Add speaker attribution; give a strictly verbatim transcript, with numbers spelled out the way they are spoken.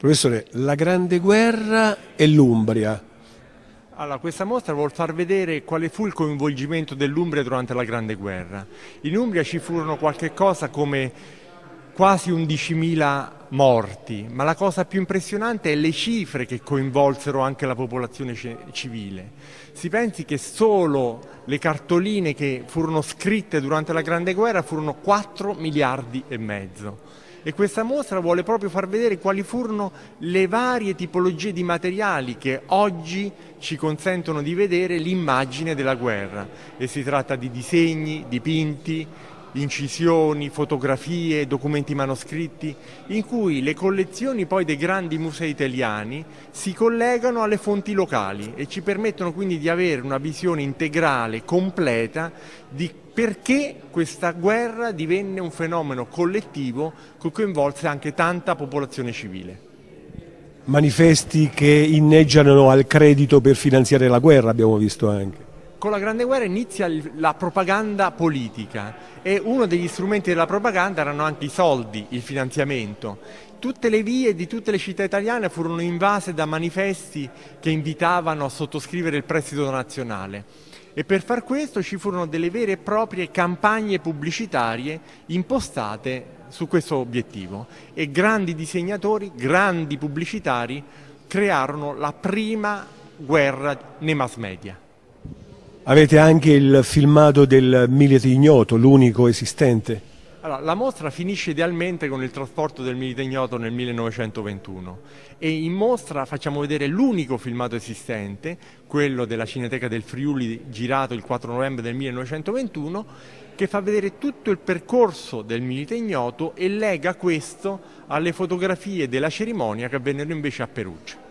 Speaker 1: Professore, la Grande Guerra e l'Umbria.
Speaker 2: Allora, questa mostra vuol far vedere quale fu il coinvolgimento dell'Umbria durante la Grande Guerra. In Umbria ci furono qualche cosa come quasi undicimila morti, ma la cosa più impressionante è le cifre che coinvolsero anche la popolazione civile. Si pensi che solo le cartoline che furono scritte durante la Grande Guerra furono quattro miliardi e mezzo. E questa mostra vuole proprio far vedere quali furono le varie tipologie di materiali che oggi ci consentono di vedere l'immagine della guerra. E si tratta di disegni, dipinti, incisioni, fotografie, documenti manoscritti, in cui le collezioni poi dei grandi musei italiani si collegano alle fonti locali e ci permettono quindi di avere una visione integrale, completa, di perché questa guerra divenne un fenomeno collettivo che coinvolse anche tanta popolazione civile.
Speaker 1: Manifesti che inneggiano al credito per finanziare la guerra, abbiamo visto anche.
Speaker 2: Con la Grande Guerra inizia la propaganda politica e uno degli strumenti della propaganda erano anche i soldi, il finanziamento. Tutte le vie di tutte le città italiane furono invase da manifesti che invitavano a sottoscrivere il prestito nazionale e per far questo ci furono delle vere e proprie campagne pubblicitarie impostate su questo obiettivo e grandi disegnatori, grandi pubblicitari crearono la prima guerra nei mass media.
Speaker 1: Avete anche il filmato del Milite Ignoto, l'unico esistente.
Speaker 2: Allora, la mostra finisce idealmente con il trasporto del Milite Ignoto nel millenovecentoventuno e in mostra facciamo vedere l'unico filmato esistente, quello della Cineteca del Friuli girato il quattro novembre del millenovecentoventuno, che fa vedere tutto il percorso del Milite Ignoto e lega questo alle fotografie della cerimonia che avvennero invece a Perugia.